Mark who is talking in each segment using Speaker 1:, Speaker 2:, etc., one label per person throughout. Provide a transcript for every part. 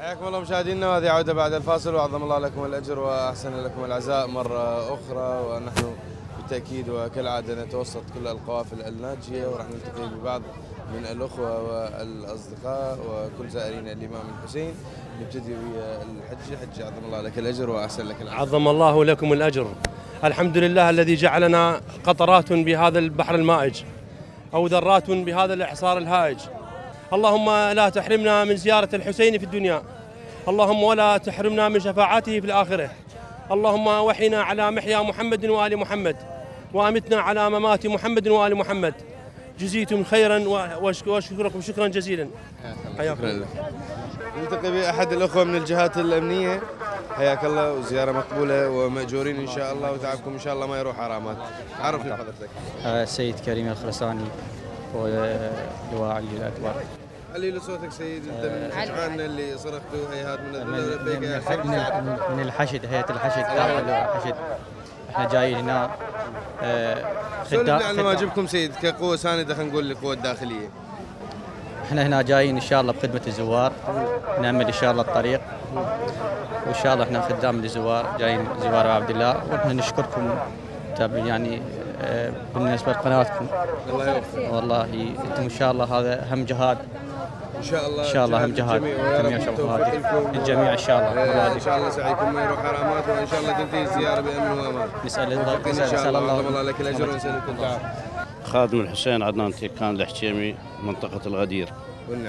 Speaker 1: حياكم الله مشاهدينا، وهذه عودة بعد الفاصل، وعظم الله لكم الأجر وأحسن لكم العزاء مرة أخرى. ونحن بالتأكيد وكالعادة نتوسط كل القوافل الناجية، وراح نلتقي ببعض من الأخوة والأصدقاء وكل زائرين الإمام الحسين. نبتدي بالحج. عظم الله لك الأجر وأحسن لك العزاء.
Speaker 2: عظم الله لكم الأجر. الحمد لله الذي جعلنا قطرات بهذا البحر المائج أو ذرات بهذا الإعصار الهائج. اللهم لا تحرمنا من زيارة الحسين في الدنيا، اللهم ولا تحرمنا من شفاعته في الآخرة. اللهم وحنا على محيا محمد وآل محمد، وأمتنا على ممات محمد وآل محمد. جزيتم خيرا وأشكركم شكرا جزيلا.
Speaker 1: حياكم الله. نلتقي بأحد الأخوة من الجهات الأمنية. حياك الله، وزيارة مقبولة ومأجورين إن شاء الله، وتعبكم إن شاء الله ما يروح حرامات. عرفني بحضرتك.
Speaker 3: السيد كريم الخرساني ولواء علي الأكبر.
Speaker 1: علي له صوتك سيد، انت من الجمعان اللي صرختوا هيهات من لبيك يا حج.
Speaker 3: من الحشد، هيئة الحشد، الحشد. احنا جايين هنا
Speaker 1: سولفنا عن واجبكم سيد كقوة ساندة، خلينا نقول القوة الداخلية.
Speaker 3: احنا هنا جايين ان شاء الله بخدمة الزوار، نعمل ان شاء الله الطريق، وان شاء الله احنا خدام للزوار، جايين زوار عبد الله، واحنا نشكركم يعني بالنسبة لقناتكم.
Speaker 1: الله يوفقك.
Speaker 3: والله انتم ان شاء الله هذا هم جهاد
Speaker 1: ان شاء الله،
Speaker 3: ان شاء الله هم جهاد الجميع ان شاء الله.
Speaker 1: ان شاء الله سعيكم ما يروح حرامات، وان شاء الله تنتهي الزياره بامن وامان.
Speaker 3: نسال الله
Speaker 1: ان شاء الله لك الاجر ونسالك الدعاء.
Speaker 4: خادم الحسين عدنان تيكان الحكيمي، منطقه الغدير.
Speaker 1: والنعم.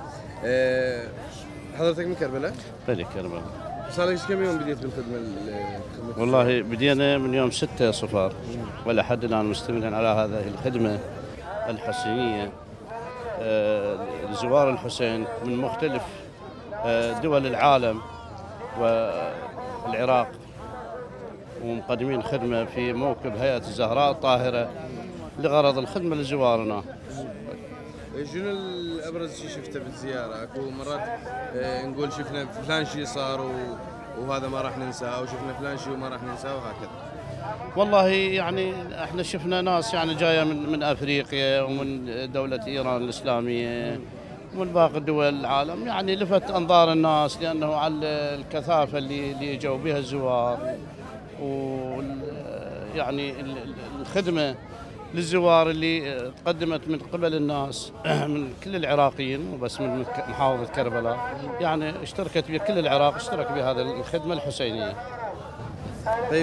Speaker 1: حضرتك من كربلاء؟
Speaker 4: بلي كربلاء.
Speaker 1: صار لك كم يوم بديت بالخدمه؟
Speaker 4: والله بدينا من يوم 6 صفر، ولا حد الان مستمرين على هذه الخدمه الحسينيه. زوار الحسين من مختلف دول العالم والعراق، ومقدمين خدمة في موكب هيئة الزهراء الطاهرة لغرض الخدمة لزوارنا.
Speaker 1: شنو الأبرز شيء شفته بالزيارة؟ اكو مرات نقول شفنا فلان شيء صار وهذا ما راح ننساه، او شفنا فلان شيء وما راح ننساه، وهكذا.
Speaker 4: والله يعني احنا شفنا ناس يعني جايه من افريقيا ومن دوله ايران الاسلاميه ومن باقي دول العالم، يعني لفت انظار الناس لانه على الكثافه اللي اجوا بها الزوار، ويعني الخدمه للزوار اللي تقدمت من قبل الناس من كل العراقيين، مو بس من محافظه كربلاء، يعني اشتركت بكل العراق، اشترك بهذه الخدمه الحسينيه.
Speaker 1: طيب،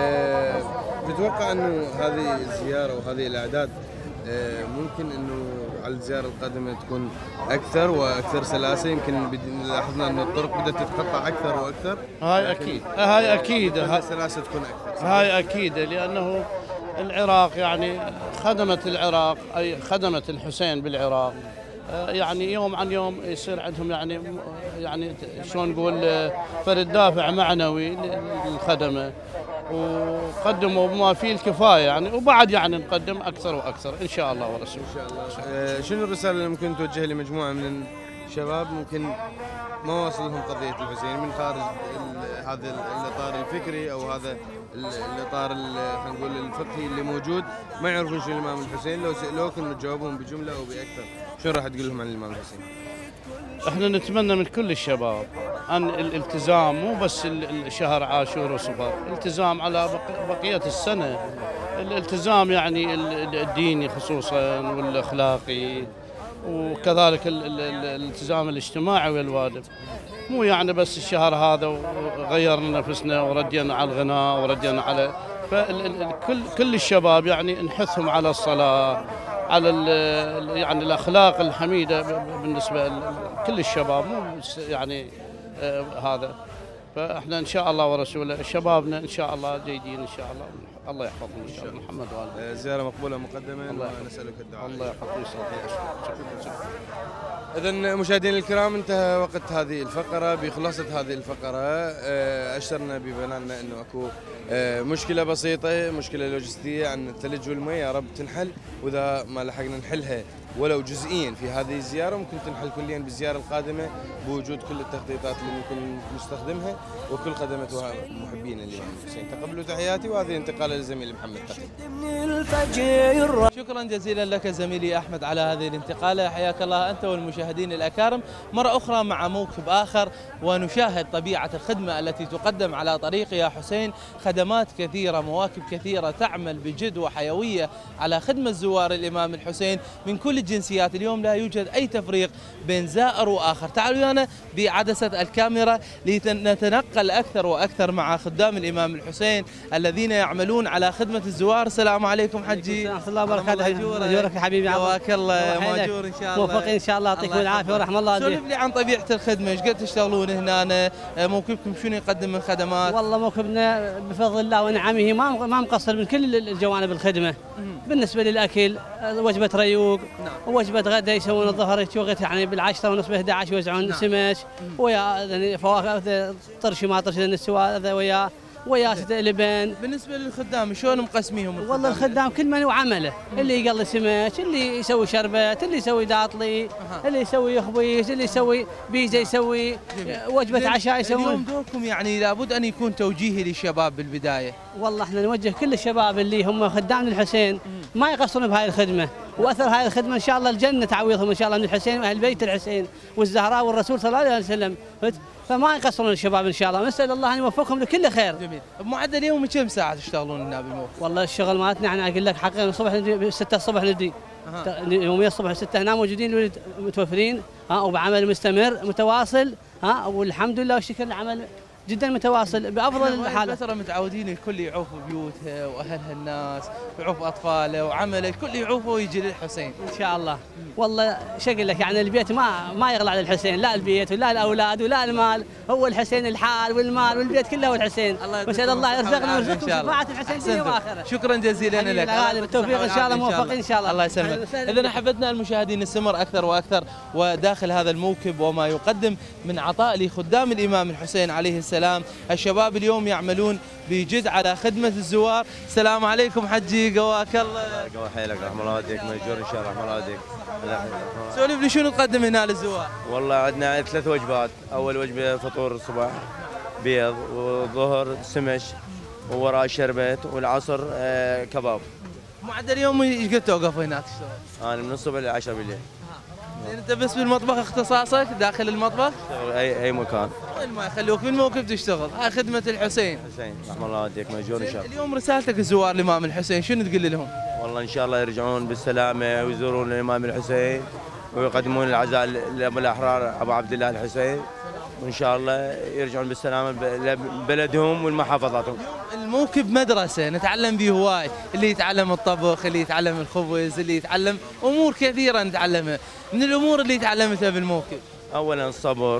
Speaker 1: تتوقع انه هذه الزياره وهذه الاعداد ممكن انه على الزياره القادمه تكون اكثر واكثر سلاسه؟ يمكن لاحظنا انه الطرق بدات تتقطع اكثر واكثر.
Speaker 4: هاي اكيد، هاي اكيد،
Speaker 1: السلاسه تكون اكثر.
Speaker 4: هاي اكيد، لانه العراق يعني خدمت العراق، اي خدمت الحسين بالعراق، يعني يوم عن يوم يصير عندهم يعني شلون نقول فرد دافع معنوي للخدمه، وقدموا بما فيه الكفايه يعني، وبعد يعني نقدم اكثر واكثر ان شاء الله ورسوله.
Speaker 1: ان شاء الله. شنو الرساله اللي ممكن توجهها لمجموعه من الشباب ممكن ما وصلهم قضيه الحسين من خارج هذا الاطار الفكري او هذا الاطار خلينا نقول الفقهي اللي موجود، ما يعرفون شنو الامام الحسين؟ لو سالوكم تجاوبهم بجمله او باكثر، شنو راح تقول لهم عن الامام الحسين؟
Speaker 4: احنا نتمنى من كل الشباب ان الالتزام، مو بس الشهر عاشور وصفر، الالتزام على بقيه السنه، الالتزام يعني الديني خصوصا والاخلاقي، وكذلك الالتزام الاجتماعي والواجب، مو يعني بس الشهر هذا وغيرنا نفسنا وردينا على الغناء وردينا على كل الشباب يعني نحثهم على الصلاة، على يعني الأخلاق الحميدة بالنسبة لكل الشباب، مو يعني هذا. فاحنا ان شاء الله ورسوله شبابنا ان شاء الله جيدين ان شاء الله، الله يحفظهم ان شاء الله. محمد وآله.
Speaker 1: زياره مقبوله مقدما، ونسالك الدعاء.
Speaker 4: الله يحفظك.
Speaker 1: إذن مشاهدينا الكرام، انتهى وقت هذه الفقرة. بخلاصة هذه الفقرة أشرنا ببياننا أنه أكو مشكلة بسيطة، مشكلة لوجستية عن الثلج والماء، يا رب تنحل، وإذا ما لحقنا نحلها ولو جزئيا في هذه الزيارة، ممكن تنحل كليا بالزيارة القادمة بوجود كل التخطيطات اللي ممكن نستخدمها وكل خدمة محبين الإمام الحسين. تقبلوا تحياتي، وهذه انتقالة للزميل محمد تقي.
Speaker 5: شكرا جزيلا لك زميلي أحمد على هذه الانتقالة، حياك الله أنت والمشاهدين الأكارم مرة أخرى مع موكب آخر، ونشاهد طبيعة الخدمة التي تقدم على طريق يا حسين. خدمات كثيرة، مواكب كثيرة تعمل بجد وحيوية على خدمة زوار الإمام الحسين من كل الجنسيات. اليوم لا يوجد أي تفريق بين زائر وآخر. تعالوا ويانا بعدسة الكاميرا لنتنقل أكثر وأكثر مع خدام الإمام الحسين الذين يعملون على خدمة الزوار. السلام عليكم حجي.
Speaker 6: ورحمة الله وبركاته. أجورك يا حبيبي.
Speaker 5: جواك الله ماجور إن شاء الله.
Speaker 6: موفقين إن شاء الله، يعطيكم العافية ورحمة الله.
Speaker 5: سولف لي عن طبيعة الخدمة، ايش قد تشتغلون هنا؟ موكبكم شنو يقدم من خدمات؟
Speaker 6: والله موكبنا بفضل الله ونعمه ما مقصر من كل الجوانب الخدمة. بالنسبة للأكل وجبة ريوق، ووجبة غدا يسوون الظهر وقت يعني بالعشرة ونص 11 يوزعون سمك ويا فواكه طرش ما طرش السواد ويا لبن.
Speaker 5: بالنسبة للخدام شلون مقسميهم؟
Speaker 6: والله الخدام كل من وعمله، اللي يقلي سمك، اللي يسوي شربت، اللي يسوي داطلي، اللي يسوي خبيز، اللي يسوي بيزا، يسوي وجبة عشاء يسوون.
Speaker 5: اليوم دوركم يعني لابد أن يكون توجيهي للشباب بالبداية.
Speaker 6: والله احنا نوجه كل الشباب اللي هم خدام الحسين ما يقصرون بهاي الخدمة، واثر هاي الخدمة ان شاء الله الجنة تعويضهم ان شاء الله من الحسين واهل بيت الحسين والزهراء والرسول صلى الله عليه وسلم، فما يقصرون الشباب ان شاء الله، نسال الله ان يوفقهم لكل خير.
Speaker 5: جميل. بمعدل يومي كم ساعة تشتغلون هنا بالموقف؟
Speaker 6: والله الشغل مالتنا احنا اقول لك حقيقة الصبح 6 الصبح نبدي. يوميا الصبح 6 هنا موجودين متوفرين وبعمل مستمر متواصل والحمد لله والشكر العمل جدا متواصل بافضل الحالات.
Speaker 5: فترة متعودين الكل يعوف بيوتها واهلها الناس، يعوف اطفاله وعمله، الكل يعوفه ويجي للحسين.
Speaker 6: ان شاء الله. والله شو اقول لك يعني البيت ما يغلى على الحسين، لا البيت ولا الاولاد ولا المال، هو الحسين الحال والمال والبيت كله هو الحسين. نسال الله يرزقنا ويرزقكم شفاعة الحسين دنيا واخره.
Speaker 5: شكرا جزيلا لك.
Speaker 6: بالتوفيق ان شاء الله، موفقين ان شاء الله.
Speaker 5: الله يسلمك. اذا احبتنا المشاهدين نستمر اكثر واكثر وداخل هذا الموكب وما يقدم من عطاء لخدام الامام الحسين عليه السلام. الشباب اليوم يعملون بجد على خدمة الزوار. السلام عليكم حجي، قواك الله.
Speaker 7: قوا حيلك، رحم الله والديك، مأجور ان شاء الله، رحم الله والديك.
Speaker 5: سولف لي شنو تقدم هنا للزوار؟
Speaker 7: والله عندنا 3 وجبات، اول وجبه فطور الصبح بيض، والظهر سمش، ووراء شربت، والعصر كباب.
Speaker 5: معدل يومي ايش قد توقف هناك تشتغل؟
Speaker 7: انا من الصبح ل 10 بالليل.
Speaker 5: انت بس بالمطبخ اختصاصك داخل المطبخ؟
Speaker 7: اي مكان.
Speaker 5: وين ما يخلوك في الموقف تشتغل، هاي خدمة الحسين.
Speaker 7: حسين رحم الله والديك، مأجور ان شاء الله.
Speaker 5: اليوم رسالتك لزوار الامام الحسين شنو تقول لهم؟
Speaker 7: والله ان شاء الله يرجعون بالسلامه ويزورون الامام الحسين ويقدمون العزاء لابو الاحرار ابو عبد الله الحسين، وان شاء الله يرجعون بالسلامه لبلدهم والمحافظاتهم.
Speaker 5: الموكب مدرسه نتعلم به هواي، اللي يتعلم الطبخ، اللي يتعلم الخبز، اللي يتعلم امور كثيره نتعلمها. من الامور اللي تعلمتها بالموكب
Speaker 7: اولا الصبر،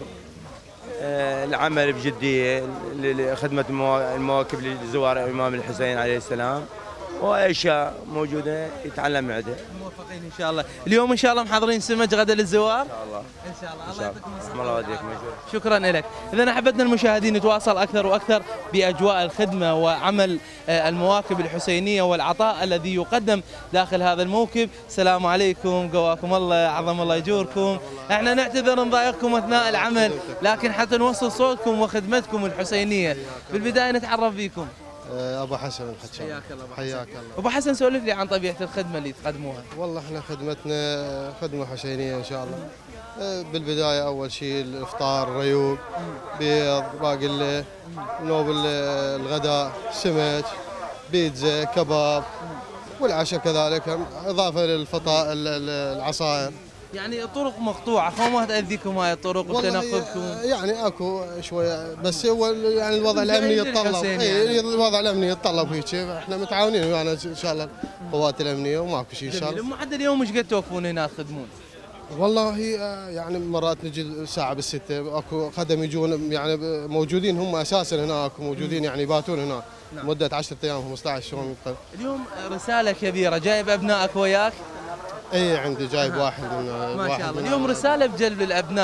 Speaker 7: العمل بجديه لخدمه المواكب لزوار الامام الحسين عليه السلام، واشياء موجوده يتعلم عندها.
Speaker 5: موفقين ان شاء الله. اليوم ان شاء الله محضرين سمك غدا للزوار؟ ان
Speaker 7: شاء الله.
Speaker 5: ان شاء الله. الله يعطيكم الصحه.
Speaker 7: الله يوديك مأجور.
Speaker 5: شكرا لك. اذا احبتنا المشاهدين نتواصل اكثر واكثر باجواء الخدمه وعمل المواكب الحسينيه والعطاء الذي يقدم داخل هذا الموكب. السلام عليكم، قواكم الله، عظم الله يجوركم. احنا نعتذر نضايقكم اثناء العمل، لكن حتى نوصل صوتكم وخدمتكم الحسينيه. بالبدايه نتعرف بكم.
Speaker 8: ابو حسن الحجاج.
Speaker 5: حياك الله.
Speaker 8: حياك الله.
Speaker 5: ابو حسن سولف لي عن طبيعه الخدمه اللي تقدموها.
Speaker 8: والله احنا خدمتنا خدمه حسينيه ان شاء الله. بالبدايه اول شيء الافطار ريوق، بيض، باقله، نوب الغداء سمك، بيتزا، كباب، والعشاء كذلك، اضافه للفطار العصائر.
Speaker 5: يعني الطرق مقطوعه، خو ما تاذيكم هاي الطرق وتنقلكم؟
Speaker 8: يعني اكو شويه، بس هو يعني الوضع الامني يتطلب. يعني الوضع الامني يتطلب هيك، احنا متعاونين ويانا ان شاء الله القوات الامنيه وماكو شيء ان شاء الله.
Speaker 5: معدل اليوم ايش قد توقفون هنا تخدمون؟
Speaker 8: والله يعني مرات نجي ساعه بالسته، اكو خدم يجون يعني موجودين هم اساسا هناك، موجودين يعني يباتون هنا. نعم. مده 10 ايام 15 يوم.
Speaker 5: اليوم رساله كبيره، جايب ابنائك وياك؟
Speaker 8: اي عندي جايب واحد من
Speaker 5: ما شاء الله. اليوم رساله بجلب الابناء،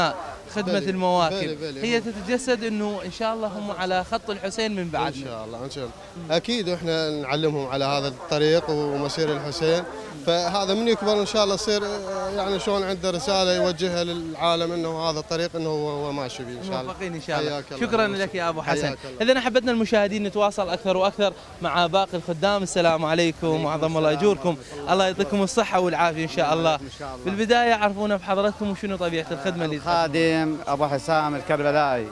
Speaker 5: خدمة المواكب
Speaker 8: بلي.
Speaker 5: هي تتجسد انه ان شاء الله هم على خط الحسين من بعدنا.
Speaker 8: ان شاء الله ان شاء الله اكيد، واحنا نعلمهم على هذا الطريق ومسير الحسين، فهذا من يكبر ان شاء الله يصير يعني شلون عنده رساله يوجهها للعالم انه هذا الطريق انه هو ماشي به ان شاء الله.
Speaker 5: موفقين ان شاء الله.
Speaker 8: حياك الله.
Speaker 5: شكرا لك يا ابو حسن.
Speaker 8: حياك الله.
Speaker 5: اذا احبتنا المشاهدين نتواصل اكثر واكثر مع باقي الخدام. السلام عليكم وعظم الله اجوركم، الله يعطيكم الصحه والعافيه ان شاء الله. في البدايه عرفونا بحضرتكم وشنو طبيعه الخدمه اللي
Speaker 9: خادم ابو حسام الكربلائي.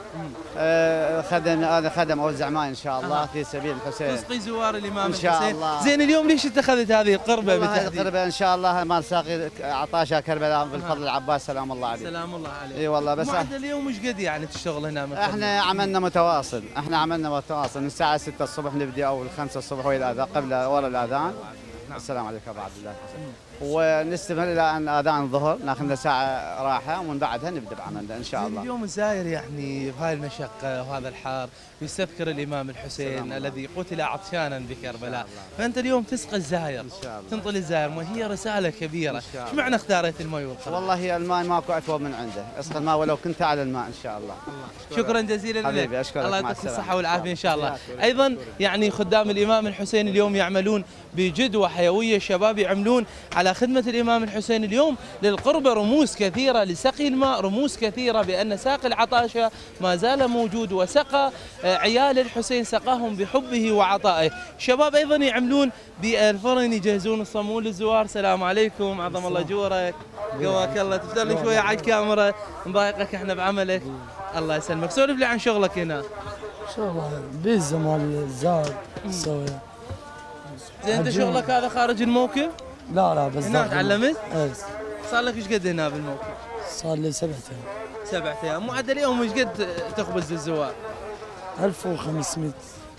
Speaker 9: خدم اوزع ماي ان شاء الله في سبيل الحسين،
Speaker 5: تسقي زوار الامام
Speaker 9: إن شاء
Speaker 5: الحسين.
Speaker 9: الله.
Speaker 5: زين اليوم ليش اتخذت هذه القربه
Speaker 9: والله
Speaker 5: بالتحديد؟
Speaker 9: القربه ان شاء الله مال ساقي عطاشها كربلاء بالفضل العباس سلام الله عليه.
Speaker 5: سلام الله عليك.
Speaker 9: اي والله بس
Speaker 5: معدل اليوم وش قد يعني تشتغل هنا مثلا؟
Speaker 9: احنا عملنا متواصل، من الساعه 6 الصبح نبدي او 5 الصبح وهي الاذان قبل ورا الاذان. السلام عليكم ابو عبد الله. ونستمر الى ان اذان الظهر، ناخذ لنا ساعه راحه ومن بعدها نبدا بعملنا ان شاء الله.
Speaker 5: اليوم الزاير يعني بهاي المشقه وهذا الحار يستذكر الامام الحسين الذي قتل عطشانا بكربلاء، فانت اليوم تسقى الزاير
Speaker 9: ان شاء الله.
Speaker 5: تنطي الزاير، وهي رساله كبيره. ايش معنى اختاريت الماء والقرب؟
Speaker 9: والله الماء ماكو اكبر من عنده، اسقى الماء ولو كنت على الماء ان شاء الله.
Speaker 5: شكرا جزيلا لك.
Speaker 9: حبيبي اشكرك،
Speaker 5: الله
Speaker 9: مع
Speaker 5: يعطيك
Speaker 9: السلامة.
Speaker 5: الصحه والعافيه ان شاء الله. ايضا يعني خدام الامام الحسين اليوم يعملون بجد وحيويه، الشباب يعملون على خدمه الامام الحسين اليوم للقربه، رموز كثيره لسقي الماء، رموز كثيره بان ساقي العطاشه ما زال موجود وسقى عيال الحسين، سقاهم بحبه وعطائه. الشباب ايضا يعملون بالفرن، يجهزون الصمون للزوار. السلام عليكم، عظم الله اجورك، قواك الله. تفتح لي شويه على الكاميرا، نضايقك احنا بعملك. الله يسلمك. سولف لي عن شغلك هنا.
Speaker 10: شغله بيتزا مال الزاد تسوي.
Speaker 5: زين انت شغلك هذا خارج الموكب؟
Speaker 10: لا بس
Speaker 5: هنا تعلمت؟
Speaker 10: اي
Speaker 5: صار لك ايش قد هنا بالموكب؟
Speaker 10: صار لي 7 ايام.
Speaker 5: 7 ايام. معدل يوم ايش قد تخبز للزوار؟
Speaker 10: 1500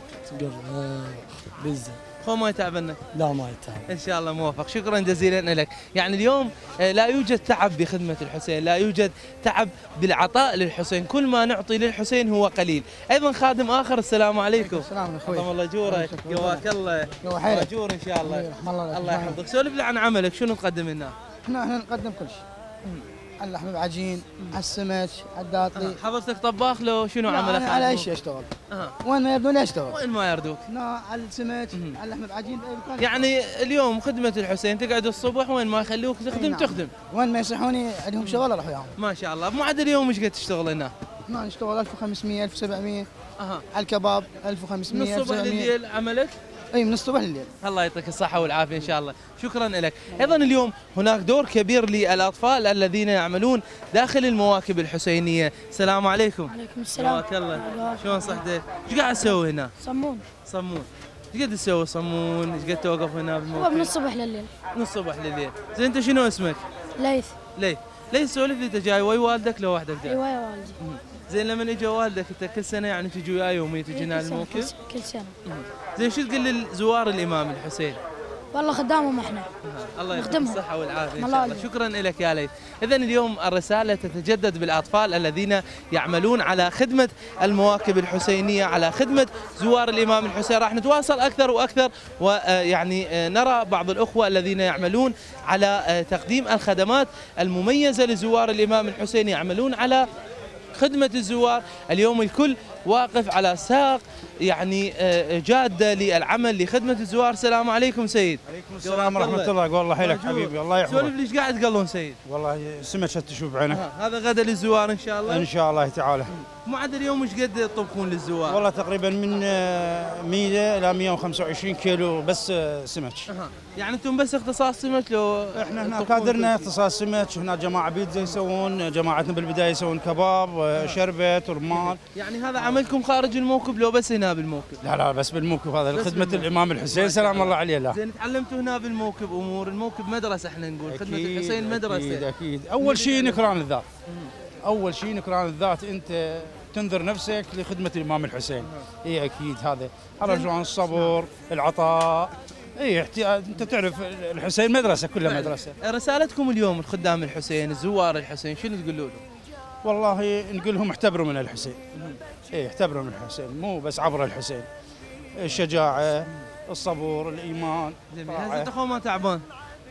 Speaker 10: بيتزا.
Speaker 5: هو ما يتعب منك؟
Speaker 10: لا ما يتعب.
Speaker 5: ان شاء الله موفق. شكرا جزيلا لك. يعني اليوم لا يوجد تعب بخدمه الحسين، لا يوجد تعب بالعطاء للحسين، كل ما نعطي للحسين هو قليل. ايضا خادم اخر. السلام عليكم.
Speaker 10: السلام اخوي.
Speaker 5: عظم الله اجورك، قواك الله. اجور ان شاء الله. الله يحفظك. سولف لي عن عملك، شنو تقدم لنا؟
Speaker 10: احنا نقدم كل شيء. اللحم العجين، السمك، الداطي.
Speaker 5: حضرتك طباخ لو شنو عملك؟
Speaker 10: على اي شيء اشتغل. وين ما يردون اشتغل.
Speaker 5: وين ما يردوك؟
Speaker 10: على السمك، على اللحم العجين.
Speaker 5: يعني اليوم خدمة الحسين تقعد الصبح وين ما يخلوك تخدم تخدم.
Speaker 10: وين ما يصحوني عندهم شغل اروح وياهم.
Speaker 5: ما شاء الله. بمعدل اليوم ايش قد تشتغل هنا؟
Speaker 10: هنا نشتغل 1500 1700. على الكباب 1500
Speaker 5: من الصبح لليل عملك؟
Speaker 10: اي من الصبح لليل.
Speaker 5: الله يعطيك الصحة والعافية ان شاء الله. شكرا لك. ايضا اليوم هناك دور كبير للاطفال الذين يعملون داخل المواكب الحسينية. السلام عليكم.
Speaker 11: عليكم السلام.
Speaker 5: حياك الله. شلون صحتك؟ ايش قاعد تسوي هنا؟
Speaker 11: صمون.
Speaker 5: ايش قد تسوي صمون؟ ايش قد توقف هنا بالموكب؟
Speaker 11: من الصبح لليل.
Speaker 5: من الصبح لليل. زين انت شنو اسمك؟
Speaker 11: ليث.
Speaker 5: ليث سولف لي، انت جاي ويا والدك لو وحدك جاي؟
Speaker 11: ويا والدي.
Speaker 5: زين لما يجي والدك انت كل سنه يعني تجي وياه يوميا تجي هنا الموكب؟
Speaker 11: كل سنه.
Speaker 5: زين شو تقول لزوار الامام الحسين؟
Speaker 11: والله خدامهم احنا.
Speaker 5: الله يعطيك الصحه والعافيه ان
Speaker 11: شاء
Speaker 5: الله. شكرا لك يا ليث. اذا اليوم الرساله تتجدد بالاطفال الذين يعملون على خدمه المواكب الحسينيه، على خدمه زوار الامام الحسين. راح نتواصل اكثر واكثر، ويعني نرى بعض الاخوه الذين يعملون على تقديم الخدمات المميزه لزوار الامام الحسين، يعملون على خدمة الزوار. اليوم الكل واقف على ساق يعني جادة للعمل لخدمة الزوار. السلام عليكم سيد.
Speaker 12: عليكم السلام ورحمة الله. قول الله حيلك حبيبي، الله يحفظك.
Speaker 5: سولف ليش قاعد تقلون سيد؟
Speaker 12: والله سمك تشوف بعينك.
Speaker 5: هذا غدا للزوار ان شاء الله؟
Speaker 12: ان شاء الله تعالى.
Speaker 5: معدل اليوم ايش قد تطبخون للزوار؟
Speaker 12: والله تقريبا من 100 الى 125 كيلو بس سمك.
Speaker 5: يعني انتم بس اختصاص سمك لو؟
Speaker 12: احنا هنا كادرنا اختصاص سمك، هنا جماعة بيتزا يسوون، جماعتنا بالبداية يسوون كباب، شربت ورمان.
Speaker 5: يعني هذا عملكم خارج الموكب لو بس هنا بالموكب؟
Speaker 12: لا بس بالموكب، هذا لخدمة الامام الحسين سلام الله عليه. لا
Speaker 5: زين تعلمتوا هنا بالموكب امور، الموكب مدرسة احنا نقول، خدمة الحسين مدرسة.
Speaker 12: اكيد. اول شيء نكران الذات. اول شيء نكران الذات، انت تنذر نفسك لخدمة الامام الحسين. اي اكيد هذا رجعان الصبر، العطاء. اي انت تعرف الحسين مدرسة، كلها مدرسة.
Speaker 5: رسالتكم اليوم الخدام الحسين، الزوار الحسين، شنو تقولوا لهم؟
Speaker 12: والله نقول لهم احتبروا من الحسين. احتبروا من الحسين، مو بس عبر الحسين. الشجاعة، الصبر، الإيمان.
Speaker 5: جميل. هسه اخو ما تعبان؟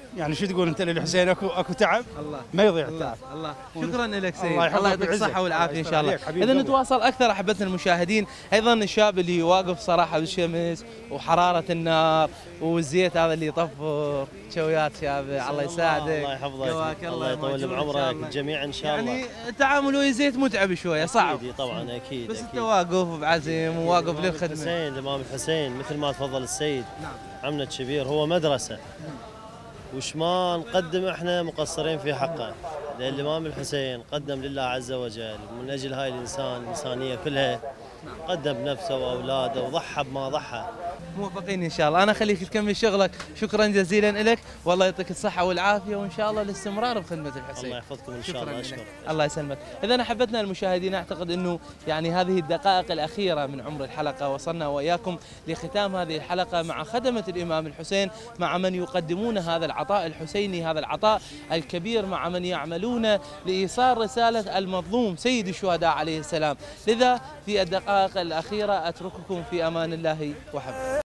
Speaker 12: يعني شو تقول انت للحسين اكو تعب؟
Speaker 5: الله
Speaker 12: ما يضيع التعب.
Speaker 5: الله شكرا لك سيد،
Speaker 12: الله
Speaker 5: يعطيك الصحة والعافية إن شاء الله. إذا نتواصل أكثر أحبتنا المشاهدين، أيضا الشاب اللي واقف صراحة بالشمس وحرارة النار والزيت هذا اللي يطفر، شويات شابة، الله يساعدك.
Speaker 13: الله يحفظك، الله يطول بعمرك الجميع إن شاء الله.
Speaker 5: يعني التعامل ويا الزيت متعب شوية، صعب.
Speaker 13: أكيد طبعا أكيد.
Speaker 5: بس أنت واقف بعزم وواقف للخدمة.
Speaker 13: الحسين الإمام الحسين مثل ما تفضل السيد عمنا الكبير هو مدرسة. وش ما نقدم احنا مقصرين في حقه، لأن الإمام الحسين قدم لله عز وجل من أجل هاي الإنسانية كلها، قدم نفسه وأولاده وضحى بما ضحى.
Speaker 5: موفقين ان شاء الله، انا خليك تكمل شغلك، شكرا جزيلا لك والله يعطيك الصحه والعافيه وان شاء الله الاستمرار بخدمه الحسين.
Speaker 13: الله يحفظكم ان شاء الله. اشكرك.
Speaker 5: الله يسلمك. اذا احبتنا المشاهدين، اعتقد انه يعني هذه الدقائق الاخيره من عمر الحلقه وصلنا واياكم لختام هذه الحلقه مع خدمه الامام الحسين، مع من يقدمون هذا العطاء الحسيني، هذا العطاء الكبير، مع من يعملون لايصال رساله المظلوم سيد الشهداء عليه السلام. لذا في الدقائق الاخيره اترككم في امان الله وحفظه.